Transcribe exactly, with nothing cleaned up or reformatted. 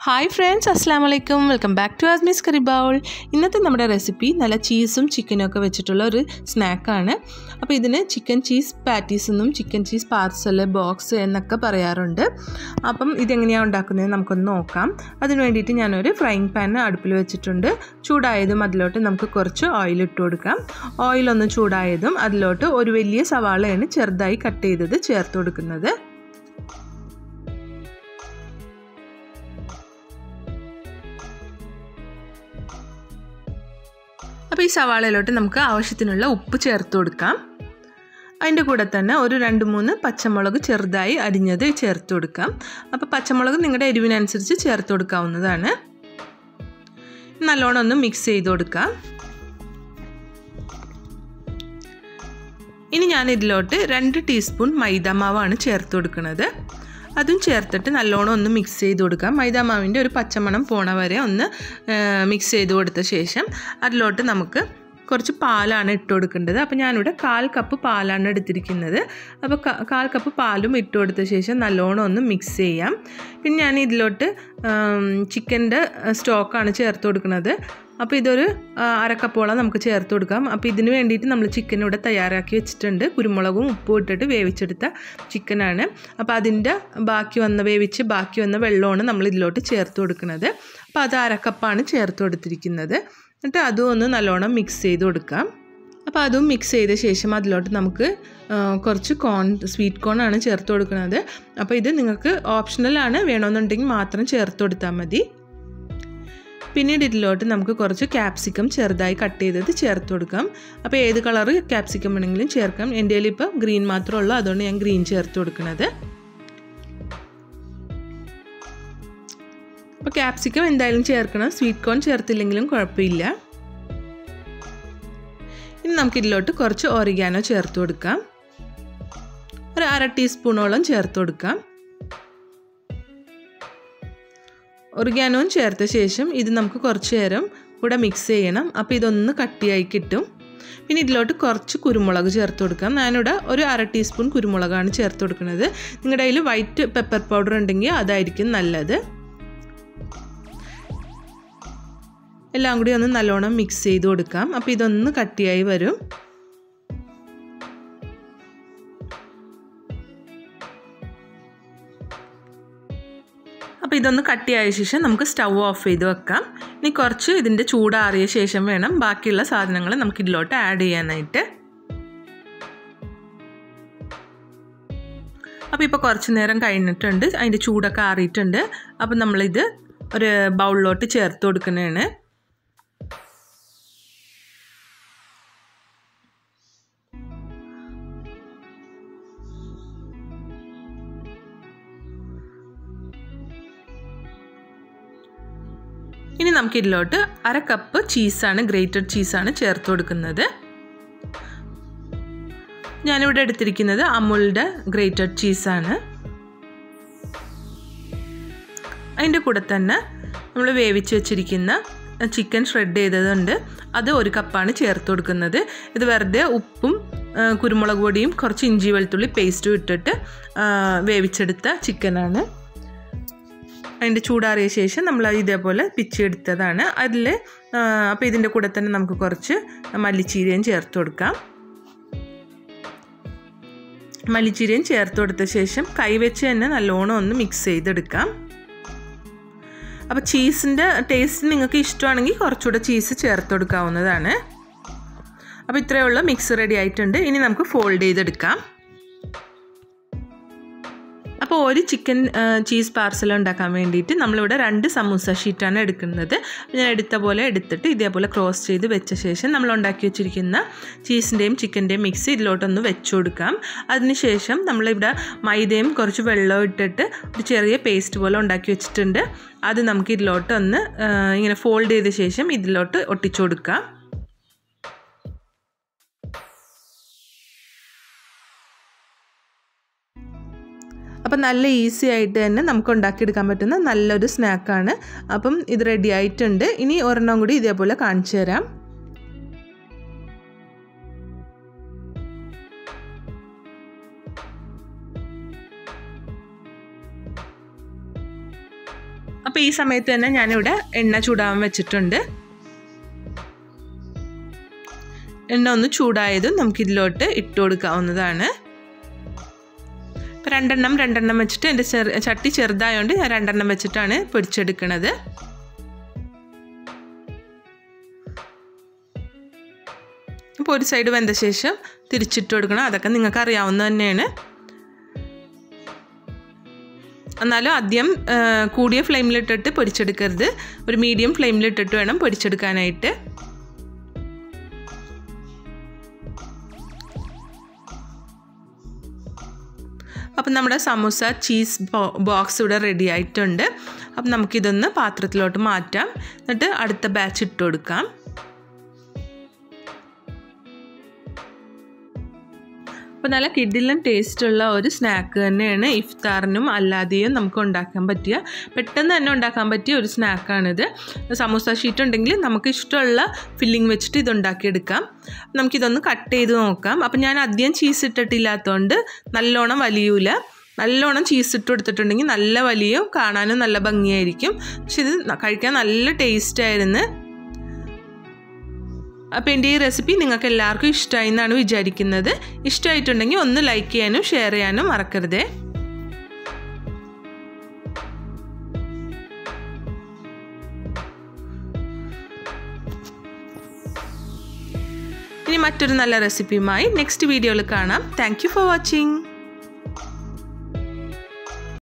Hi friends, Assalamu alaikum. Welcome back to Azmi's Curry Bowl. ഇന്നത്തെ നമ്മുടെ recipe നല്ല ചീസും ചിക്കനും ഒക്കെ വെച്ചിട്ടുള്ള ഒരു സ്നാക്കാണ്. അപ്പോൾ ഇതിനെ ചിക്കൻ ചീസ് പാറ്റീസ് എന്നും ചിക്കൻ ചീസ് പാർസൽ ബോക്സ് എന്നൊക്കെ പറയാറുണ്ട്. അപ്പം ഇതെങ്ങനെയാണ് ഉണ്ടാക്കുന്നത് നമുക്കൊന്ന് നോക്കാം. അതിന് വേണ്ടിയിട്ട് ഞാനൊരു ഫ്രൈയിങ് പാൻ അടുപ്പിൽ വെച്ചിട്ടുണ്ട്. ചൂടായതും അതിലോട്ട് നമുക്ക് കുറച്ച് ഓയിൽ ഇട്ട് കൊടുക്കാം. ഓയിൽ ഒന്ന് ചൂടായതും അതിലോട്ട് ഒരു വലിയ സവാളയാണ് ചെറുതായി കട്ട് ചെയ്തത് ചേർത്ത് കൊടുക്കുന്നത്. അപ്പോൾ ഈ സവാളയിലോട്ട് നമുക്ക് ആവശ്യത്തിനുള്ള ഉപ്പ് ചേർത്ത് കൊടുക്കാം. അതിൻ്റെ കൂടെ തന്നെ ഒരു രണ്ട് മൂന്ന് പച്ചമുളക് ചെറുതായി അരിഞ്ഞത് ചേർത്ത് കൊടുക്കാം. അപ്പോൾ പച്ചമുളക് നിങ്ങളുടെ എരിവിനനുസരിച്ച് ചേർത്ത് കൊടുക്കാവുന്നതാണ്. നല്ലോണം ഒന്ന് മിക്സ് ചെയ്ത് കൊടുക്കാം. ഇനി ഞാൻ ഇതിലോട്ട് രണ്ട് ടീസ്പൂൺ മൈദാമാവാണ് ചേർത്ത് കൊടുക്കുന്നത്. അതും ചേർത്തിട്ട് നല്ലോണം ഒന്ന് മിക്സ് ചെയ്ത് കൊടുക്കാം. മൈദാമാവിൻ്റെ ഒരു പച്ചമണം പോണ വരെ ഒന്ന് മിക്സ് ചെയ്ത് കൊടുത്ത ശേഷം അതിലോട്ട് നമുക്ക് കുറച്ച് പാലാണ് ഇട്ട് കൊടുക്കേണ്ടത്. അപ്പോൾ ഞാനിവിടെ കാൽ കപ്പ് പാലാണ് എടുത്തിരിക്കുന്നത്. അപ്പോൾ കാൽ കപ്പ് പാലും ഇട്ട് കൊടുത്ത ശേഷം നല്ലോണം ഒന്ന് മിക്സ് ചെയ്യാം. പിന്നെ ഞാൻ ഇതിലോട്ട് ചിക്കൻ്റെ സ്റ്റോക്കാണ് ചേർത്ത് കൊടുക്കുന്നത്. അപ്പോൾ ഇതൊരു അരക്കപ്പോളം നമുക്ക് ചേർത്ത് കൊടുക്കാം. അപ്പോൾ ഇതിന് വേണ്ടിയിട്ട് നമ്മൾ ചിക്കൻ ഇവിടെ തയ്യാറാക്കി വെച്ചിട്ടുണ്ട്. കുരുമുളകും ഉപ്പും ഇട്ടിട്ട് വേവിച്ചെടുത്ത ചിക്കനാണ്. അപ്പോൾ അതിൻ്റെ ബാക്കി വന്ന വേവിച്ച് ബാക്കി വന്ന വെള്ളമാണ് നമ്മൾ ഇതിലോട്ട് ചേർത്ത് കൊടുക്കുന്നത്. അപ്പോൾ അത് അരക്കപ്പാണ് ചേർത്ത് കൊടുത്തിരിക്കുന്നത്. എന്നിട്ട് അതും ഒന്ന് നല്ലോണം മിക്സ് ചെയ്ത് കൊടുക്കാം. അപ്പോൾ അതും മിക്സ് ചെയ്ത ശേഷം അതിലോട്ട് നമുക്ക് കുറച്ച് കോൺ സ്വീറ്റ് കോൺ ആണ് ചേർത്ത് കൊടുക്കുന്നത്. അപ്പോൾ ഇത് നിങ്ങൾക്ക് ഓപ്ഷണലാണ്, വേണമെന്നുണ്ടെങ്കിൽ മാത്രം ചേർത്ത് കൊടുത്താൽ മതി. പിന്നീട് ഇതിലോട്ട് നമുക്ക് കുറച്ച് ക്യാപ്സിക്കം ചെറുതായി കട്ട് ചെയ്തത് ചേർത്ത് കൊടുക്കാം. അപ്പോൾ ഏത് കളറ് ക്യാപ്സിക്കം വേണമെങ്കിലും ചേർക്കാം. എൻ്റെ കയ്യിൽ ഇപ്പോൾ ഗ്രീൻ മാത്രമേ ഉള്ളൂ, അതുകൊണ്ട് ഞാൻ ഗ്രീൻ ചേർത്ത് കൊടുക്കുന്നത്. അപ്പോൾ ക്യാപ്സിക്കം എന്തായാലും ചേർക്കണം, സ്വീറ്റ് കോൺ ചേർത്തില്ലെങ്കിലും കുഴപ്പമില്ല. ഇനി നമുക്കിതിലോട്ട് കുറച്ച് ഒറിഗാനോ ചേർത്ത് കൊടുക്കാം. ഒരു അര ടീസ്പൂണോളം ചേർത്ത് കൊടുക്കാം. ഒറിഗാനോയും ചേർത്ത ശേഷം ഇത് നമുക്ക് കുറച്ച് നേരം കൂടെ മിക്സ് ചെയ്യണം. അപ്പോൾ ഇതൊന്ന് കട്ടിയായി കിട്ടും. പിന്നെ ഇതിലോട്ട് കുറച്ച് കുരുമുളക് ചേർത്ത് കൊടുക്കാം. ഞാനിവിടെ ഒരു അര ടീസ്പൂൺ കുരുമുളകാണ് ചേർത്ത് കൊടുക്കുന്നത്. നിങ്ങളുടെ കയ്യിൽ വൈറ്റ് പെപ്പർ പൗഡർ ഉണ്ടെങ്കിൽ അതായിരിക്കും നല്ലത്. എല്ലാം കൂടി ഒന്ന് നല്ലോണം മിക്സ് ചെയ്ത് കൊടുക്കാം. അപ്പോൾ ഇതൊന്ന് കട്ടിയായി വരും. അപ്പോൾ ഇതൊന്ന് കട്ടിയായ ശേഷം നമുക്ക് സ്റ്റൗ ഓഫ് ചെയ്ത് വെക്കാം. ഇനി കുറച്ച് ഇതിൻ്റെ ചൂടാറിയ ശേഷം വേണം ബാക്കിയുള്ള സാധനങ്ങൾ നമുക്ക് ഇതിലോട്ട് ആഡ് ചെയ്യാനായിട്ട്. അപ്പോൾ ഇപ്പോൾ കുറച്ച് നേരം കഴിഞ്ഞിട്ടുണ്ട്, അതിൻ്റെ ചൂടൊക്കെ ആറിയിട്ടുണ്ട്. അപ്പോൾ നമ്മളിത് ഒരു ബൗളിലോട്ട് ചേർത്ത് കൊടുക്കുന്നതാണ്. ഇനി നമുക്കിതിലോട്ട് അര കപ്പ് ചീസാണ്, ഗ്രേറ്റഡ് ചീസാണ് ചേർത്ത് കൊടുക്കുന്നത്. ഞാനിവിടെ എടുത്തിരിക്കുന്നത് അമുലിൻ്റെ ഗ്രേറ്റഡ് ചീസാണ്. അതിൻ്റെ കൂടെ തന്നെ നമ്മൾ വേവിച്ച് വെച്ചിരിക്കുന്ന ചിക്കൻ ഷ്രെഡ് ചെയ്തതുണ്ട്, അത് ഒരു കപ്പാണ് ചേർത്ത് കൊടുക്കുന്നത്. ഇത് വെറുതെ ഉപ്പും കുരുമുളക് പൊടിയും കുറച്ച് ഇഞ്ചി വെളുത്തുള്ളി പേസ്റ്റും ഇട്ടിട്ട് വേവിച്ചെടുത്ത ചിക്കനാണ്. അതിൻ്റെ ചൂടാറിയ ശേഷം നമ്മൾ ഇതേപോലെ പിച്ചെടുത്തതാണ്. അതിൽ അപ്പോൾ ഇതിൻ്റെ കൂടെ തന്നെ നമുക്ക് കുറച്ച് മല്ലിച്ചീരയും ചേർത്ത് കൊടുക്കാം. മല്ലിച്ചീരയും ചേർത്ത് കൊടുത്ത ശേഷം കൈവച്ച് തന്നെ നല്ലോണം ഒന്ന് മിക്സ് ചെയ്തെടുക്കാം. അപ്പോൾ ചീസിൻ്റെ ടേസ്റ്റ് നിങ്ങൾക്ക് ഇഷ്ടമാണെങ്കിൽ കുറച്ചുകൂടെ ചീസ് ചേർത്ത് കൊടുക്കാവുന്നതാണ്. അപ്പോൾ ഇത്രയുള്ള മിക്സ് റെഡി ആയിട്ടുണ്ട്. ഇനി നമുക്ക് ഫോൾഡ് ചെയ്തെടുക്കാം. അപ്പോൾ ഒരു ചിക്കൻ ചീസ് പാർസൽ ഉണ്ടാക്കാൻ വേണ്ടിയിട്ട് നമ്മളിവിടെ രണ്ട് സമൂസ ഷീറ്റാണ് എടുക്കുന്നത്. ഞാൻ എടുത്ത പോലെ എടുത്തിട്ട് ഇതേപോലെ ക്രോസ് ചെയ്ത് വെച്ച ശേഷം നമ്മൾ ഉണ്ടാക്കി വെച്ചിരിക്കുന്ന ചീസിൻ്റെയും ചിക്കൻ്റെയും മിക്സ് ഇതിലോട്ടൊന്ന് വെച്ച് കൊടുക്കാം. അതിനുശേഷം നമ്മളിവിടെ മൈദയും കുറച്ച് വെള്ളവും ഇട്ടിട്ട് ഒരു ചെറിയ പേസ്റ്റ് പോലെ ഉണ്ടാക്കി വെച്ചിട്ടുണ്ട്. അത് നമുക്ക് ഇതിലോട്ട് ഒന്ന് ഇങ്ങനെ ഫോൾഡ് ചെയ്ത ശേഷം ഇതിലോട്ട് ഒട്ടിച്ചു കൊടുക്കാം. അപ്പം നല്ല ഈസി ആയിട്ട് തന്നെ നമുക്ക് ഉണ്ടാക്കിയെടുക്കാൻ പറ്റുന്ന നല്ലൊരു സ്നാക്കാണ്. അപ്പം ഇത് റെഡി ആയിട്ടുണ്ട്. ഇനി ഒരെണ്ണം കൂടി ഇതേപോലെ കാണിച്ചു തരാം. അപ്പോൾ ഈ സമയത്ത് തന്നെ ഞാനിവിടെ എണ്ണ ചൂടാവാൻ വെച്ചിട്ടുണ്ട്. എണ്ണ ഒന്ന് ചൂടായതും നമുക്കിതിലോട്ട് ഇട്ട് കൊടുക്കാവുന്നതാണ്. ഇപ്പോൾ രണ്ടെണ്ണം രണ്ടെണ്ണം വെച്ചിട്ട് എൻ്റെ ചെറു ചട്ടി ചെറുതായതുകൊണ്ട് ഞാൻ രണ്ടെണ്ണം വെച്ചിട്ടാണ് പൊരിച്ചെടുക്കുന്നത്. അപ്പോൾ ഒരു സൈഡ് വെന്ത ശേഷം തിരിച്ചിട്ട് കൊടുക്കണം. അതൊക്കെ നിങ്ങൾക്ക് അറിയാവുന്ന തന്നെയാണ്. എന്നാലും ആദ്യം കൂടിയ ഫ്ലെയിമിലിട്ടിട്ട് പൊരിച്ചെടുക്കരുത്. ഒരു മീഡിയം ഫ്ലെയിമിലിട്ടിട്ട് വേണം പൊരിച്ചെടുക്കാനായിട്ട്. അപ്പം നമ്മുടെ സമൂസ ചീസ് ബോക്സ് ഇവിടെ റെഡി ആയിട്ടുണ്ട്. അപ്പം നമുക്കിതൊന്ന് പാത്രത്തിലോട്ട് മാറ്റാം. എന്നിട്ട് അടുത്ത ബാച്ച് ഇട്ട് കൊടുക്കാം. അപ്പോൾ നല്ല കിഡിലും ടേസ്റ്റുള്ള ഒരു സ്നാക്ക് തന്നെയാണ്. ഇഫ്താറിനും അല്ലാതെയും നമുക്ക് ഉണ്ടാക്കാൻ പറ്റിയ, പെട്ടെന്ന് തന്നെ ഉണ്ടാക്കാൻ പറ്റിയ ഒരു സ്നാക്കാണിത്. സമൂസ ഷീറ്റ് ഉണ്ടെങ്കിൽ നമുക്ക് ഇഷ്ടമുള്ള ഫില്ലിംഗ് വെച്ചിട്ട് ഇത് ഉണ്ടാക്കിയെടുക്കാം. നമുക്കിതൊന്ന് കട്ട് ചെയ്ത് നോക്കാം. അപ്പം ഞാൻ അധികം ചീസ് ഇട്ടിട്ടില്ലാത്തതുകൊണ്ട് നല്ലോണം വലിയൂല. നല്ലോണം ചീസ് ഇട്ട് കൊടുത്തിട്ടുണ്ടെങ്കിൽ നല്ല വലിയ, കാണാനും നല്ല ഭംഗിയായിരിക്കും. പക്ഷെ ഇത് കഴിക്കാൻ നല്ല ടേസ്റ്റായിരുന്നു. അപ്പോൾ എൻ്റെ ഈ റെസിപ്പി നിങ്ങൾക്ക് എല്ലാവർക്കും ഇഷ്ടമായി എന്നാണ് വിചാരിക്കുന്നത്. ഇഷ്ടമായിട്ടുണ്ടെങ്കിൽ ഒന്ന് ലൈക്ക് ചെയ്യാനും ഷെയർ ചെയ്യാനും മറക്കരുതേ. ഇനി മറ്റൊരു നല്ല റെസിപ്പിയുമായി നെക്സ്റ്റ് വീഡിയോയിൽ കാണാം. Thank you for watching.